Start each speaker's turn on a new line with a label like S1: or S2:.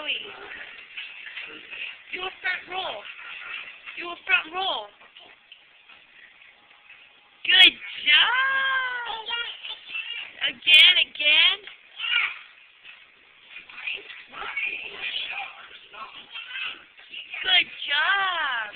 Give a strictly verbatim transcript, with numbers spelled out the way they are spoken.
S1: Joey. Do a front roll. Do a front roll. Good job. Again, again. Good job.